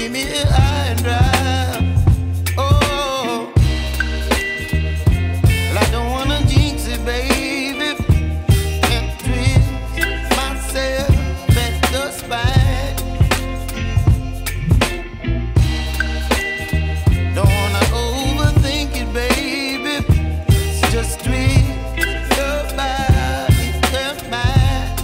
leave me here high and dry. Oh, well, I don't wanna jinx it, baby, and twist myself at the spine. Don't wanna overthink it, baby. It's just twist your body and mine.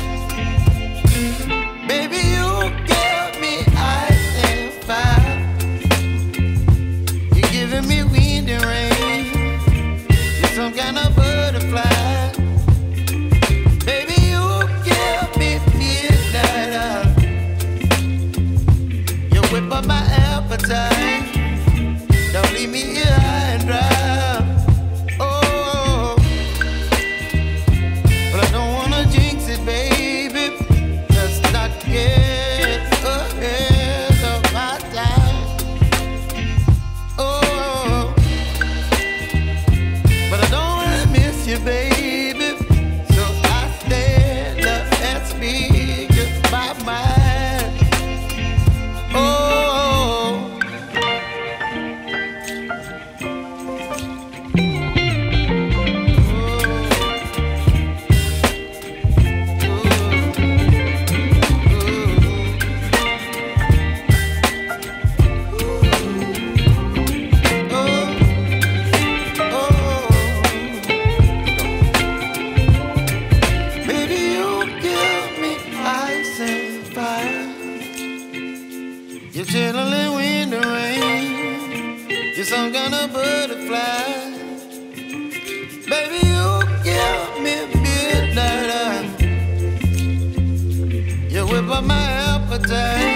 Baby, you give me ice and fire. You're giving me wind and rain. You're some kind of butterfly. Baby, you give me midnight. You whip up my appetite. Don't leave me here high and dry. Oh, but I don't wanna jinx it, baby. Let's not get ahead of my time. Oh, but I don't wanna miss you, baby. So I stand up and speak my mind. Oh. You're chilling wind and rain. You're some kind of butterfly. Baby, you give me midnight. You whip up my appetite.